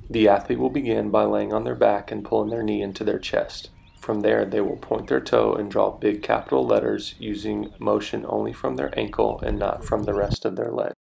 The athlete will begin by laying on their back and pulling their knee into their chest. From there, they will point their toe and draw big capital letters using motion only from their ankle and not from the rest of their leg.